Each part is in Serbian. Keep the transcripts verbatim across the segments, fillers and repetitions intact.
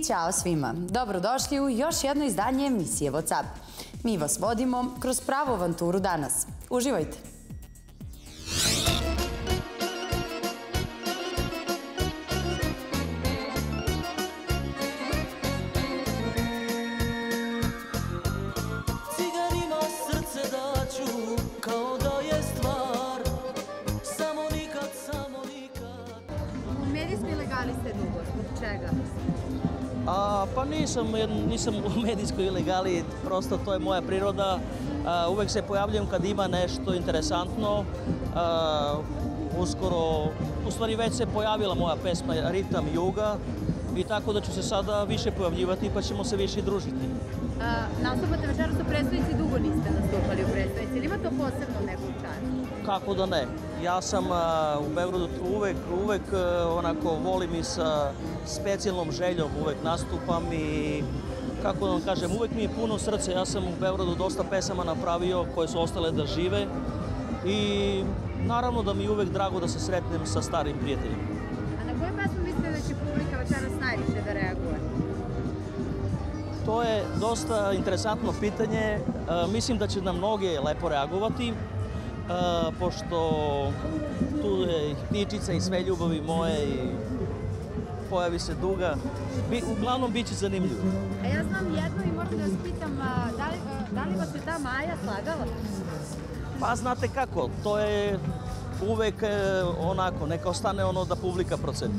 ćao svima. Dobrodošli u još jedno izdanje emisije WhatsApp. Mi vas vodimo kroz pravu avanturu danas. Uživajte! Pa nisam u medijskoj ilegali, prosto to je moja priroda. Uvek se pojavljujem kad ima nešto interesantno. Uskoro, u stvari već se pojavila moja pesma Ritam Juga i tako da ću se sada više pojavljivati pa ćemo se više družiti. Nastupate večeras u Prestonici, dugo niste nastupali u Prestonici, ili ima to posebno neku čast? Kako da ne. Ja sam u Beogradu uvek, uvek onako volim i sa specijalnom željom uvek nastupam i kako da vam kažem, uvek mi je puno srce. Ja sam u Beogradu dosta pesama napravio koje su ostale da žive i naravno da mi je uvek drago da se sretnem sa starim prijateljima. A na koju pesmu mislite da će publika večeras najviše da reaguje? To je dosta interesantno pitanje. Mislim da će na mnoge lepo reagovati, pošto tu je Ptičica i Sve ljubavi moje i Pojavi se duga. Uglavnom bit će zanimljivo. A ja znam jedno i moram da vas pitam, da li vas je ta Maja slagala? Pa znate kako, to je uvek onako, neka ostane ono da publika proceni.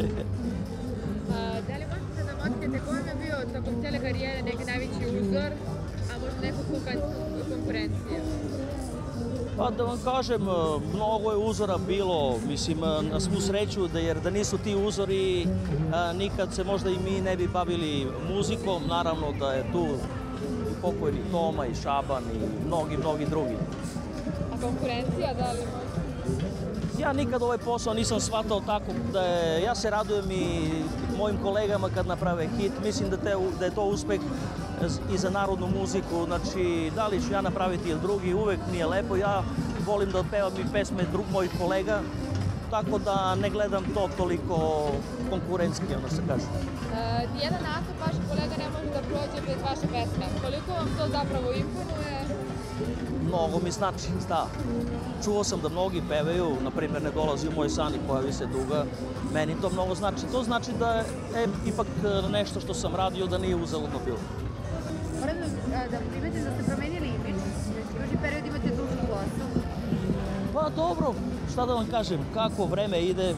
Da li možete da motkete ko vam je bio tokom cijele karijere neki najveći uzor, a možda neku konkurencija? Pa da vam kažem, mnogo je uzora bilo, mislim, na svu sreću, jer da nisu ti uzori, nikad se možda i mi ne bi bavili muzikom, naravno da je tu i pokojni Toma i Šaban i mnogi, mnogi drugi. A konkurencija, da li možda? Ja nikad ovaj posao nisam shvatao tako da je, ja se radujem i mojim kolegama kad naprave hit, mislim da, te, da je to uspeh i za narodnu muziku, znači da li ću ja napraviti ili drugi, uvek mi je lepo, ja volim da otpevam i pesme drug mojih kolega, tako da ne gledam to toliko konkurentski, ono se kaže. Jedan nastup vaših kolega ne može da prođe bez vaše pesme, koliko vam to zapravo imponuje? Mnogo mi znači, da. Čuo sam da mnogi pevaju, na primjer Ne dolazi u moj san i Pojavi se duga, meni to mnogo znači. To znači da je ipak nešto što sam radio da nije uzaludno bilo. Moram da primetim da ste promenili imidž, već duži period imate dužu kosu. Pa dobro, šta da vam kažem, kako vreme ide,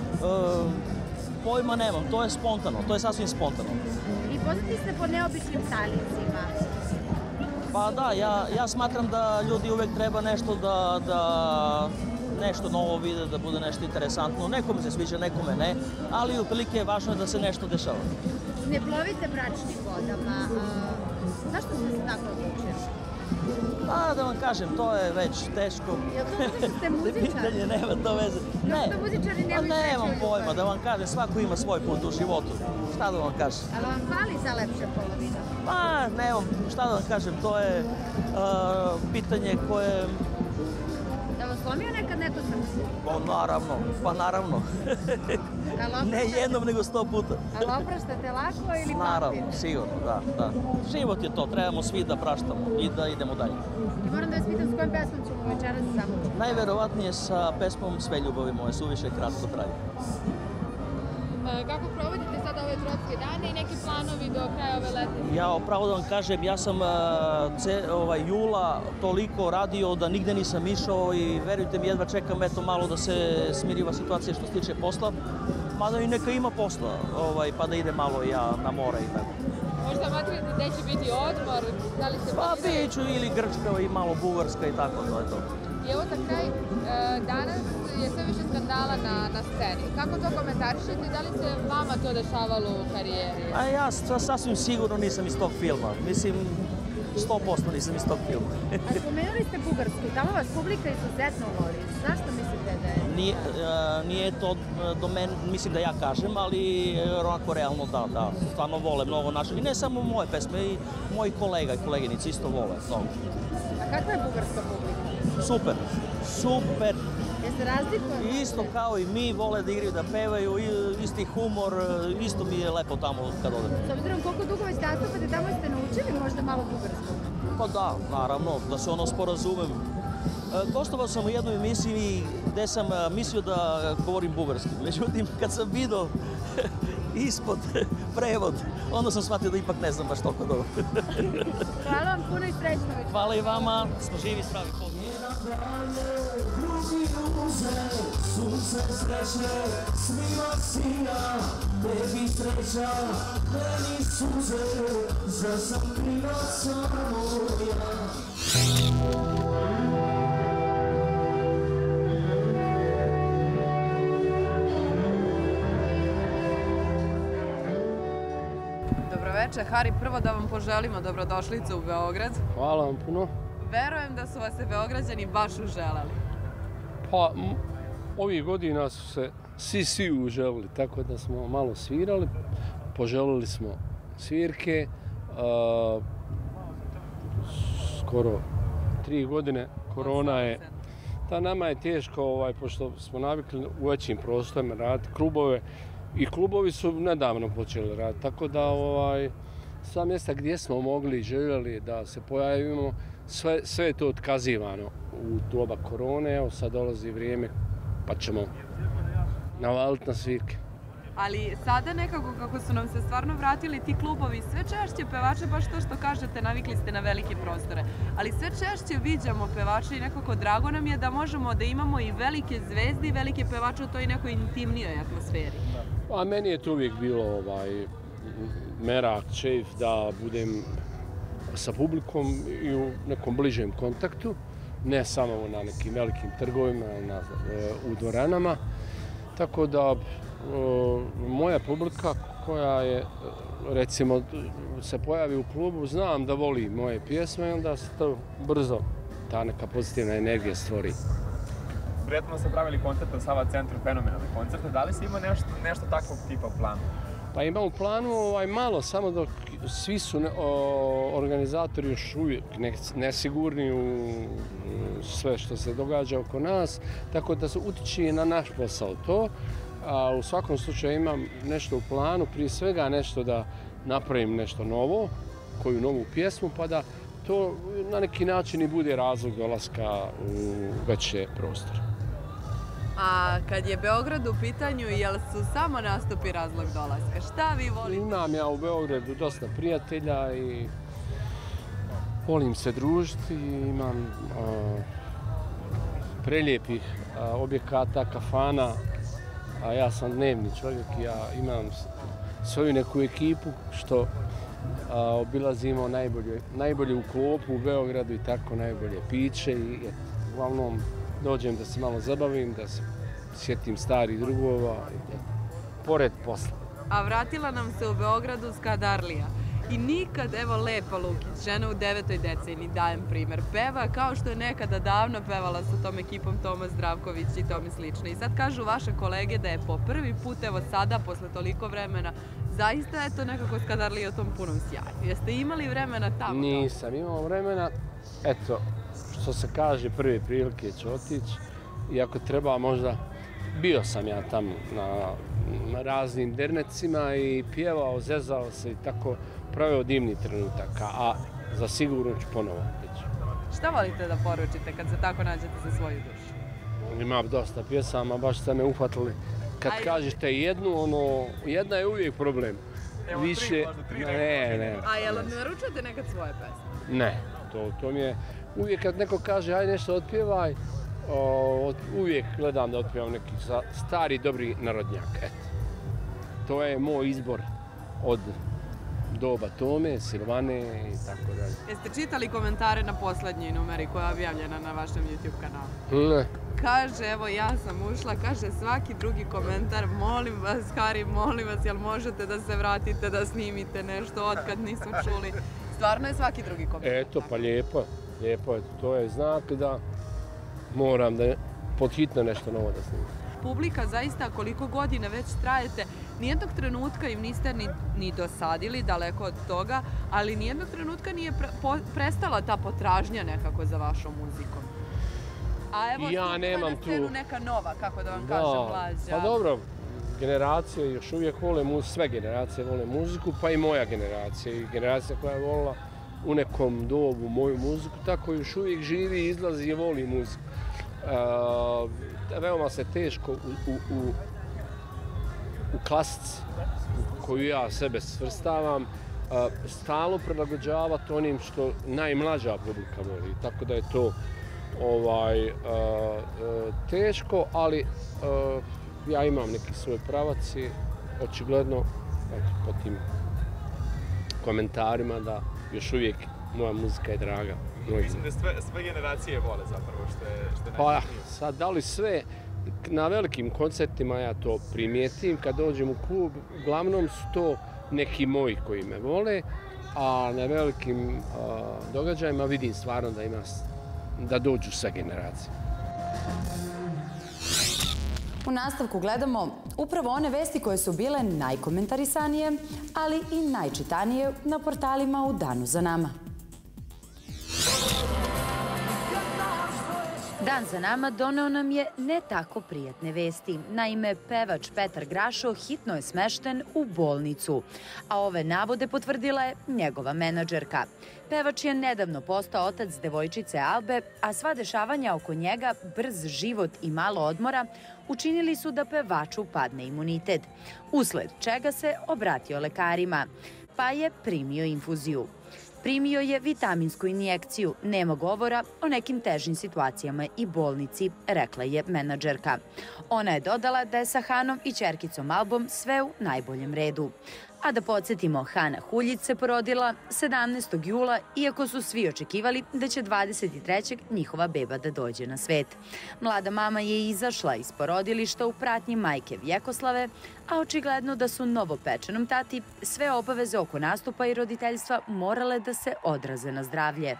pojma nemam, to je spontano, to je sasvim spontano. I poznati ste po neobičnim stylicima. Pa da, ja smatram da ljudi uvek treba nešto da nešto novo vide, da bude nešto interesantno. Nekome se sviđa, nekome ne, ali otprilike je važno da se nešto dešava. Ne plovite bračnim vodama, zašto ste se tako odlučili? Pa da vam kažem, to je već teško. Jel to zato što ste muzičar? Pitanje, nema to veze. Ne, što muzičari nemaju sreću? Nemam pojma, da vam kažem, svako ima svoj put u životu. Šta da vam kažem? Ali vam fali za lepše polovina? Pa, nemam, šta da vam kažem, to je pitanje koje... Da vam slomio nekad neko srce? Pa naravno, pa naravno. Ne jednom, nego sto puta. Ali opraštate lako ili papir? Naravno, sigurno, da, da. Život je to, trebamo svi da praštamo i da idemo dalje. I moram da vas pitam s kojom pesmom ćemo večeras započeti? Najverovatnije sa pesmom Sve ljubavi moje, suviše kratko traje. Kako provodite sada ove tropske dane i neki planovi do kraja ove letnje? Ja, pravo da vam kažem, ja sam jula toliko radio da nigde nisam išao i verujte mi, jedva čekam eto malo da se smiriva situacija što se tiče posla. Mada i neka ima posla, pa da ide malo ja na more i tako. Možda matrite gde će biti odmor, da li se... Pa biću ili Grčka i malo Bugarska i tako, to je to. I evo za kraj, danas je sve više skandala na sceni. Kako to komentarišete i da li se vama to dešavalo u karijeri? A ja sasvim sigurno nisam iz tog filma. Mislim, sto posto nisam iz tog filma. A spomenuli ste Bugarsku, tamo vas publika izuzetno voli. Zašto mislite da je? Nije, nije to do mene, mislim da ja kažem, ali onako realno da, da, stvarno vole mnogo naše. I ne samo moje pesme, i moji kolega i koleginici isto vole mnogo. A kakva je bugarska publika? Super, super. Jeste razlikovani? Isto kao i mi, vole da igraju, da pevaju, isti humor, isto mi je lepo tamo kad odem. S obzirom koliko dugo već nastupate, tamo ste naučili možda malo bugarsku? Pa da, naravno, da se ono sporazumem. Gostovao sam u jednoj emisiji gde sam mislio da govorim bugarski. Međutim, kad sam vidio ispod prevod, onda sam shvatio da ipak ne znam baš toliko dobro. Hvala vam puno i srećno već. Hvala i vama, smo živi, zdravi. Sunce sreće, svima sija, tebi sreća, meni suze, za sam kriva samo ja. Dobroveče, Hari, prvo da vam poželimo dobrodošlicu u Beograd. Hvala vam puno. Verujem da su vas se Beograđani baš uželeli. Pa, ovih godina su se svi svi uželili, tako da smo malo svirali, poželili smo svirke, uh, skoro tri godine, korona je, ta nama je teško, ovaj, pošto smo navikli u većim prostorima raditi klubove i klubovi su nedavno počeli raditi, tako da ovaj, sva mjesta gdje smo mogli i željeli da se pojavimo, sve, sve je to otkazivano u doba korone, evo sad dolazi vrijeme pa ćemo navaliti na svirke. Ali sada nekako kako su nam se stvarno vratili ti klubovi, sve češće pevače, baš to što kažete, navikli ste na velike prostore, ali sve češće viđamo pevače i nekako drago nam je da možemo da imamo i velike zvezde i velike pevače u toj nekoj intimnijoj atmosferi. A meni je to uvijek bilo ovaj, merak, čeif da budem sa publikom i u nekom bližem kontaktu, ne samo na nekim velikim trgovima, na, u dvoranama. Tako da moja publika koja je, recimo, se pojavi u klubu, znam da voli moje pjesme i onda se to brzo, ta neka pozitivna energija stvori. Prijetno ste pravili koncert u Sava centru, fenomenalne koncerte. Da li si imao nešto, nešto takvog tipa u planu? Pa imam u planu ovaj, malo, samo dok svi su ne, o, organizatori još uvijek ne, nesigurni u sve što se događa oko nas, tako da se utiče na naš posao to. A u svakom slučaju imam nešto u planu, prije svega nešto da napravim nešto novo, koju novu pjesmu, pa da to na neki način i bude razlog dolaska u veće prostore. A kad je Beograd u pitanju, jel su samo nastupi razlog dolaska? Šta vi volite? Imam ja u Beogradu dosta prijatelja i volim se družiti i imam a, prelijepih a, objekata, kafana, a ja sam dnevni čovjek i ja imam svoju neku ekipu što a, obilazimo najbolje, najbolje u klopu u Beogradu i tako najbolje piće i et, uglavnom dođem da se malo zabavim, da se sjetim starih drugova, et, pored posla. A vratila nam se u Beogradu Skadarlija. I nikad, evo Lepa Lukić, žena u devetoj deceniji, dajem primer, peva kao što je nekada davno pevala sa tom ekipom Toma Zdravković i tome slično. I sad kažu vaše kolege da je po prvi put, evo sada, posle toliko vremena, zaista je to nekako Skadarlija u tom punom sjaju. Jeste imali vremena tamo? Nisam imao vremena, eto, što se kaže, prve prilike ću otići. I ako treba možda, bio sam ja tamo na, na raznim dernecima i pjevao, zezao se i tako, pravio divni trenutaka, a za sigurno ću ponovo otići. Šta volite da poručite kad se tako nađete za svoju dušu? Imam dosta pjesama, baš ste me uhvatili. Kad Aj. kažete jednu, ono, jedna je uvijek problem. Evo više, tri, možda tri. Ne, ne. A jel naručujete nekad svoje pesme? Ne, to, to mi je, uvijek kad neko kaže aj nešto otpjevaj, o, uvijek gledam da otpjevam neki stari, dobri narodnjak, eto. To je moj izbor od doba Tome, Silvane i tako dalje. Jeste čitali komentare na poslednjoj numeri koja je objavljena na vašem YouTube kanalu? Ne. Kaže, evo ja sam ušla, kaže svaki drugi komentar, molim vas, Hari, molim vas, jel možete da se vratite, da snimite nešto, otkad nisu čuli. Stvarno je svaki drugi komentar. Eto, pa lijepo, lijepo je. To je znak da moram da pod hitno nešto novo da snimim. Publika zaista koliko godina već trajete, nijednog trenutka im niste ni, ni dosadili, daleko od toga, ali nijednog trenutka nije pre, po, prestala ta potražnja nekako za vašom muzikom. A evo ja stupa nemam na scenu tu... neka nova, kako da vam da, kažem, mlađa. Pa dobro, generacije još uvijek vole muziku, sve generacije vole muziku, pa i moja generacija. I generacija koja je volila u nekom dobu moju muziku, tako još uvijek živi, izlazi i voli muziku. Uh, veoma se teško u, u, u, u klasici koju ja sebe svrstavam uh, stalno prilagođavati onim što najmlađa publika voli. Tako da je to ovaj, uh, uh, teško, ali uh, ja imam neki svoj pravac i očigledno po tim komentarima da još uvijek moja muzika je draga. Mislim da sve, sve generacije vole zapravo, što je, što je pa najvažnije. sad, da li sve, na velikim koncertima ja to primijetim, kad dođem u klub, uglavnom su to neki moji koji me vole, a na velikim a, događajima vidim stvarno da ima, da dođu sve generacije. U nastavku gledamo upravo one vesti koje su bile najkomentarisanije, ali i najčitanije na portalima u danu za nama. Dan za nama doneo nam je ne tako prijatne vesti. Naime, pevač Petar Grašo hitno je smešten u bolnicu, a ove navode potvrdila je njegova menadžerka. Pevač je nedavno postao otac devojčice Albe, a sva dešavanja oko njega, brz život i malo odmora učinili su da pevaču padne imunitet, usled čega se obratio lekarima, pa je primio infuziju. Primio je vitaminsku injekciju, nema govora o nekim težim situacijama i bolnici, rekla je menadžerka. Ona je dodala da je sa Hanom i ćerkicom Albom sve u najboljem redu. A da podsjetimo, Hana Huljić se porodila sedamnaestog jula, iako su svi očekivali da će dvadeset trećeg njihova beba da dođe na svet. Mlada mama je izašla iz porodilišta u pratnji majke Vjekoslave, a očigledno da su novopečenom tati sve obaveze oko nastupa i roditeljstva morale da se odraze na zdravlje.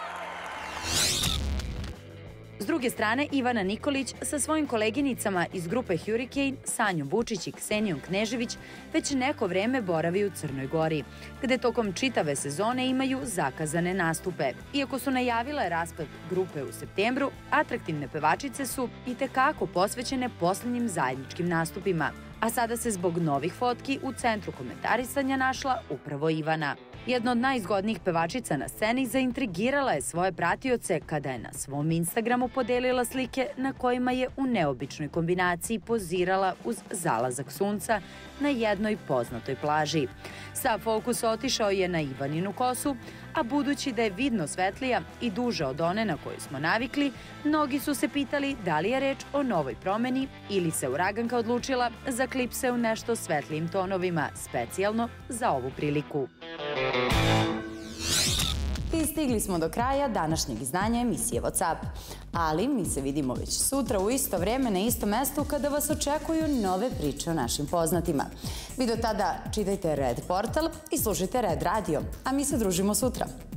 S druge strane, Ivana Nikolić sa svojim koleginicama iz grupe Hurricane, Sanjom Vučić i Ksenijom Knežević, već neko vreme boravi u Crnoj Gori, gde tokom čitave sezone imaju zakazane nastupe. Iako su najavile raspad grupe u septembru, atraktivne pevačice su i tekako posvećene posljednjim zajedničkim nastupima. A sada se zbog novih fotki u centru komentarisanja našla upravo Ivana. Jedna od najzgodnijih pevačica na sceni zaintrigirala je svoje pratioce kada je na svom Instagramu podelila slike na kojima je u neobičnoj kombinaciji pozirala uz zalazak sunca na jednoj poznatoj plaži. Sav fokus otišao je na Ivaninu kosu, a budući da je vidno svetlija i duža od one na koju smo navikli, mnogi su se pitali da li je reč o novoj promeni ili se uraganka odlučila za klip se u nešto svetlijim tonovima, specijalno za ovu priliku. I stigli smo do kraja današnjeg izdanja emisije WhatsApp. Ali mi se vidimo već sutra u isto vrijeme na istom mestu kada vas očekuju nove priče o našim poznatima. Vi do tada čitajte Red portal i slušajte Red radio, a mi se družimo sutra.